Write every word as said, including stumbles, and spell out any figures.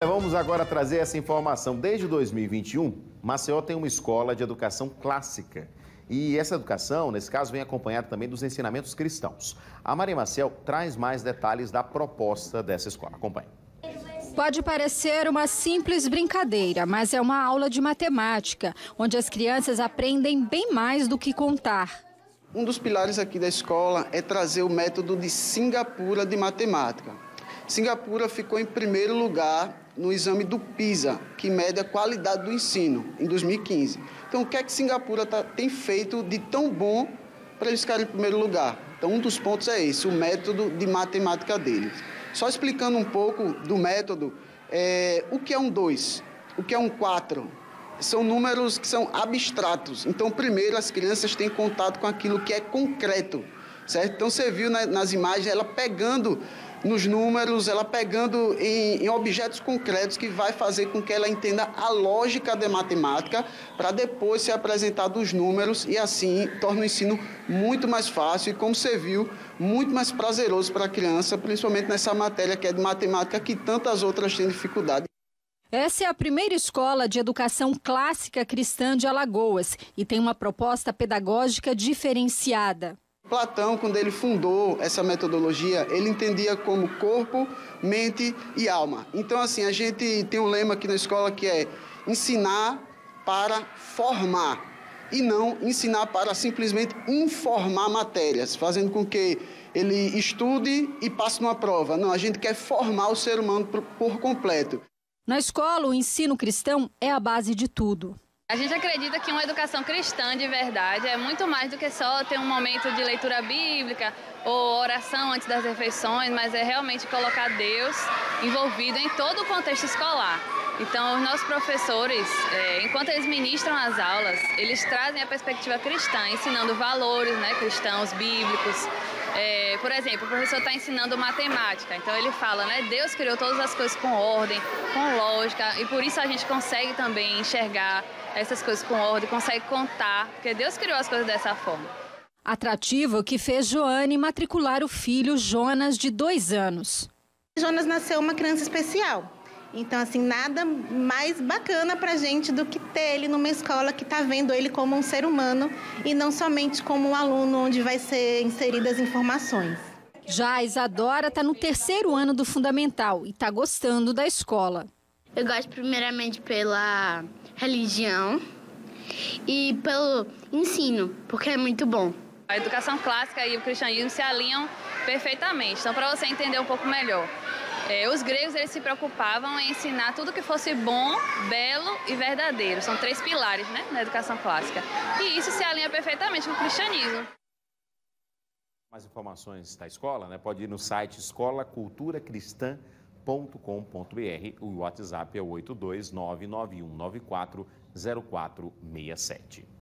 Vamos agora trazer essa informação. Desde dois mil e vinte e um, Maceió tem uma escola de educação clássica. E essa educação, nesse caso, vem acompanhada também dos ensinamentos cristãos. A Maria Maciel traz mais detalhes da proposta dessa escola. Acompanhe. Pode parecer uma simples brincadeira, mas é uma aula de matemática, onde as crianças aprendem bem mais do que contar. Um dos pilares aqui da escola é trazer o método de Singapura de matemática. Singapura ficou em primeiro lugar no exame do PISA, que mede a qualidade do ensino, em dois mil e quinze. Então, o que é que Singapura tá, tem feito de tão bom para eles ficarem em primeiro lugar? Então, um dos pontos é esse, o método de matemática deles. Só explicando um pouco do método, é, o que é um dois, o que é um quatro, são números que são abstratos. Então, primeiro, as crianças têm contato com aquilo que é concreto, certo? Então, você viu na, nas imagens ela pegando nos números, ela pegando em, em objetos concretos que vai fazer com que ela entenda a lógica da matemática para depois ser apresentado os números e assim torna o ensino muito mais fácil e, como você viu, muito mais prazeroso para a criança, principalmente nessa matéria que é de matemática que tantas outras têm dificuldade. Essa é a primeira escola de educação clássica cristã de Alagoas e tem uma proposta pedagógica diferenciada. Platão, quando ele fundou essa metodologia, ele entendia como corpo, mente e alma. Então, assim, a gente tem um lema aqui na escola que é ensinar para formar e não ensinar para simplesmente informar matérias, fazendo com que ele estude e passe numa prova. Não, a gente quer formar o ser humano por, por completo. Na escola, o ensino cristão é a base de tudo. A gente acredita que uma educação cristã de verdade é muito mais do que só ter um momento de leitura bíblica ou oração antes das refeições, mas é realmente colocar Deus envolvido em todo o contexto escolar. Então, os nossos professores, é, enquanto eles ministram as aulas, eles trazem a perspectiva cristã, ensinando valores, né, cristãos, bíblicos. É, por exemplo, o professor está ensinando matemática, então ele fala, né, Deus criou todas as coisas com ordem, com lógica, e por isso a gente consegue também enxergar essas coisas com ordem, consegue contar, porque Deus criou as coisas dessa forma. Atrativo que fez Joane matricular o filho Jonas, de dois anos. Jonas nasceu uma criança especial. Então, assim, nada mais bacana pra gente do que ter ele numa escola que está vendo ele como um ser humano e não somente como um aluno onde vai ser inseridas informações. Já a Isadora está no terceiro ano do fundamental e está gostando da escola. Eu gosto primeiramente pela religião e pelo ensino, porque é muito bom. A educação clássica e o cristianismo se alinham perfeitamente, então para você entender um pouco melhor. É, os gregos eles se preocupavam em ensinar tudo que fosse bom, belo e verdadeiro. São três pilares, né, na educação clássica. E isso se alinha perfeitamente com o cristianismo. Mais informações da escola, né? Pode ir no site escola cultura cristã ponto com ponto br. O WhatsApp é oito dois nove nove um nove quatro zero quatro seis sete.